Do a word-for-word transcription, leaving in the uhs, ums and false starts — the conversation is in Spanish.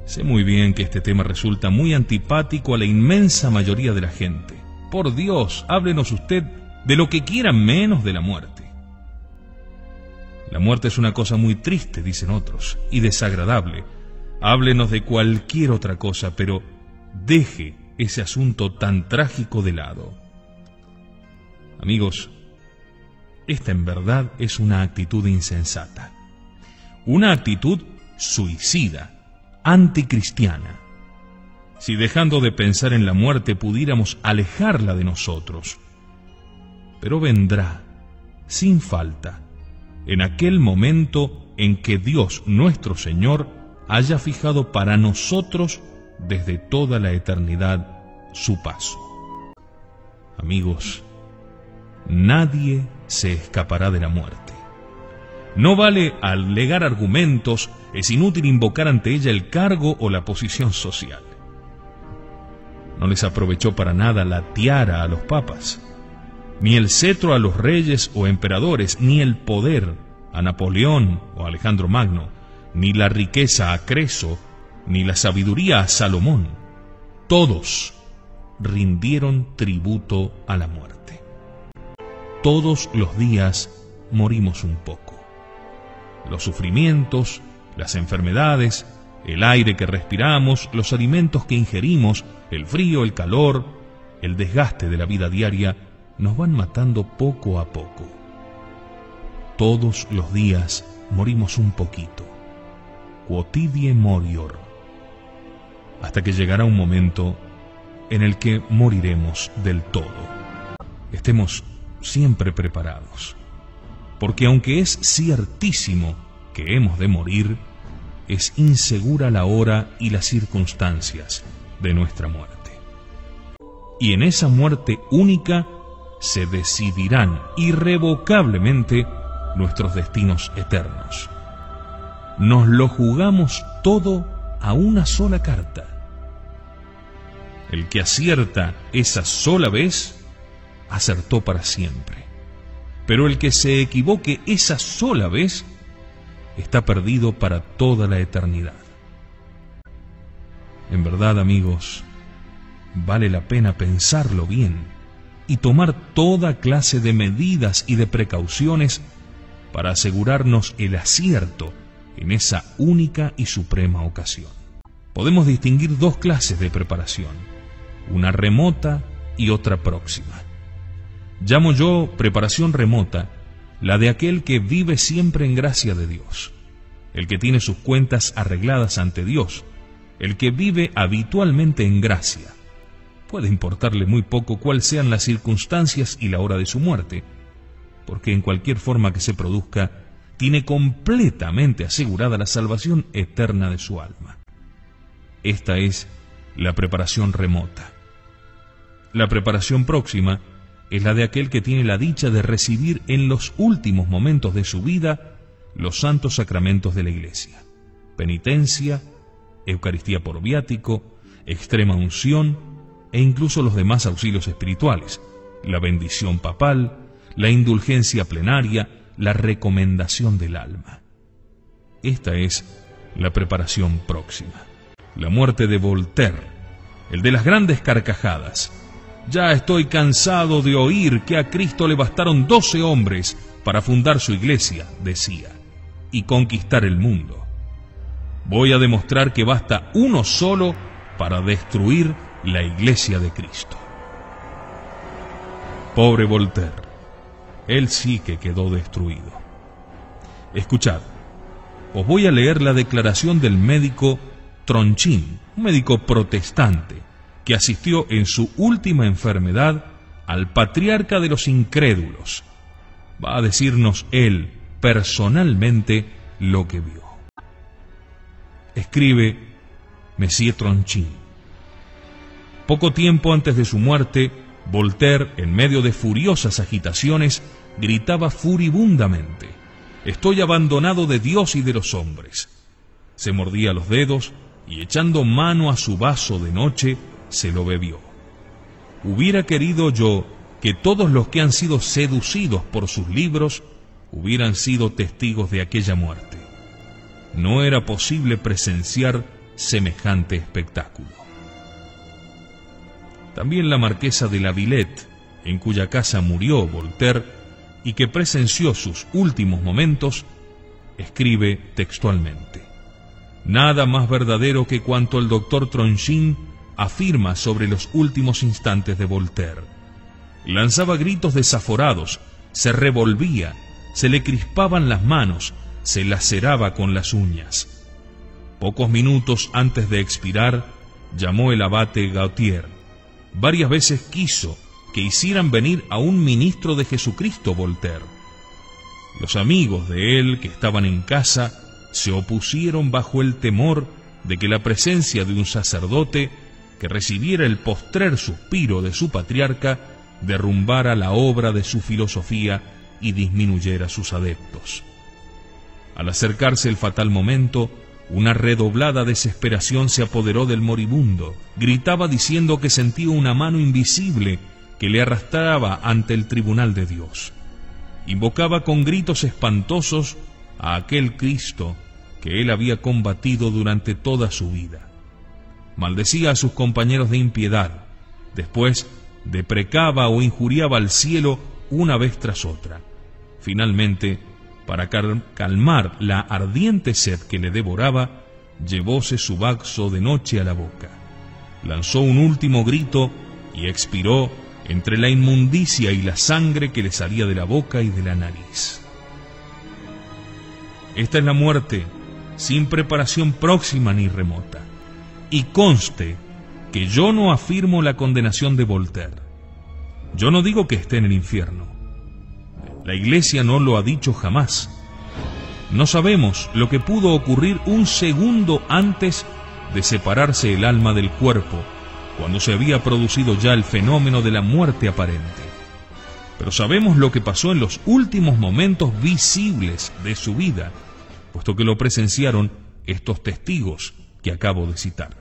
Sé muy bien que este tema resulta muy antipático a la inmensa mayoría de la gente. Por Dios, háblenos usted de lo que quiera menos de la muerte. La muerte es una cosa muy triste, dicen otros, y desagradable. Háblenos de cualquier otra cosa, pero deje ese asunto tan trágico de lado. Amigos, esta en verdad es una actitud insensata, una actitud suicida, anticristiana. Si dejando de pensar en la muerte pudiéramos alejarla de nosotros, pero vendrá, sin falta, en aquel momento en que Dios nuestro Señor haya fijado para nosotros desde toda la eternidad su paso. Amigos, nadie se escapará de la muerte. No vale alegar argumentos, es inútil invocar ante ella el cargo o la posición social. No les aprovechó para nada la tiara a los papas, ni el cetro a los reyes o emperadores, ni el poder a Napoleón o Alejandro Magno, ni la riqueza a Creso, ni la sabiduría a Salomón. Todos rindieron tributo a la muerte. Todos los días morimos un poco. Los sufrimientos, las enfermedades, el aire que respiramos, los alimentos que ingerimos, el frío, el calor, el desgaste de la vida diaria, nos van matando poco a poco. Todos los días morimos un poquito. Quotidie morior. Hasta que llegará un momento en el que moriremos del todo. Estemos siempre preparados, porque aunque es ciertísimo que hemos de morir, es insegura la hora y las circunstancias de nuestra muerte. Y en esa muerte única se decidirán irrevocablemente nuestros destinos eternos. Nos lo jugamos todo a una sola carta. El que acierta esa sola vez, acertó para siempre. Pero el que se equivoque esa sola vez, está perdido para toda la eternidad. En verdad, amigos, vale la pena pensarlo bien y tomar toda clase de medidas y de precauciones para asegurarnos el acierto en esa única y suprema ocasión. Podemos distinguir dos clases de preparación, una remota y otra próxima. Llamo yo preparación remota la de aquel que vive siempre en gracia de Dios, el que tiene sus cuentas arregladas ante Dios, el que vive habitualmente en gracia. Puede importarle muy poco cuáles sean las circunstancias y la hora de su muerte, porque en cualquier forma que se produzca, tiene completamente asegurada la salvación eterna de su alma. Esta es la preparación remota. La preparación próxima es la de aquel que tiene la dicha de recibir en los últimos momentos de su vida los santos sacramentos de la Iglesia: penitencia, Eucaristía por viático, extrema unción e incluso los demás auxilios espirituales, la bendición papal, la indulgencia plenaria, la recomendación del alma. Esta es la preparación próxima. La muerte de Voltaire, el de las grandes carcajadas. Ya estoy cansado de oír que a Cristo le bastaron doce hombres para fundar su iglesia, decía, y conquistar el mundo. Voy a demostrar que basta uno solo para destruir la iglesia de Cristo. Pobre Voltaire, él sí que quedó destruido. Escuchad, os voy a leer la declaración del médico Tronchin, un médico protestante, que asistió en su última enfermedad al patriarca de los incrédulos. Va a decirnos él, personalmente, lo que vio. Escribe Monsieur Tronchin. Poco tiempo antes de su muerte, Voltaire, en medio de furiosas agitaciones, gritaba furibundamente: «Estoy abandonado de Dios y de los hombres». Se mordía los dedos y, echando mano a su vaso de noche, se lo bebió. Hubiera querido yo que todos los que han sido seducidos por sus libros hubieran sido testigos de aquella muerte. No era posible presenciar semejante espectáculo. También la marquesa de la Villette, en cuya casa murió Voltaire y que presenció sus últimos momentos, escribe textualmente: nada más verdadero que cuanto el doctor Tronchin afirma sobre los últimos instantes de Voltaire. Lanzaba gritos desaforados, se revolvía, se le crispaban las manos, se laceraba con las uñas. Pocos minutos antes de expirar, llamó el abate Gautier. Varias veces quiso que hicieran venir a un ministro de Jesucristo Voltaire. Los amigos de él que estaban en casa se opusieron bajo el temor de que la presencia de un sacerdote que recibiera el postrer suspiro de su patriarca derrumbara la obra de su filosofía y disminuyera sus adeptos. Al acercarse el fatal momento, una redoblada desesperación se apoderó del moribundo. Gritaba diciendo que sentía una mano invisible que le arrastraba ante el tribunal de Dios. Invocaba con gritos espantosos a aquel Cristo que él había combatido durante toda su vida. Maldecía a sus compañeros de impiedad. Después deprecaba o injuriaba al cielo una vez tras otra. Finalmente, para calmar la ardiente sed que le devoraba, llevóse su vaso de noche a la boca. Lanzó un último grito y expiró entre la inmundicia y la sangre que le salía de la boca y de la nariz. Esta es la muerte, sin preparación próxima ni remota. Y conste que yo no afirmo la condenación de Voltaire. Yo no digo que esté en el infierno. La Iglesia no lo ha dicho jamás. No sabemos lo que pudo ocurrir un segundo antes de separarse el alma del cuerpo, cuando se había producido ya el fenómeno de la muerte aparente. Pero sabemos lo que pasó en los últimos momentos visibles de su vida, puesto que lo presenciaron estos testigos que acabo de citar.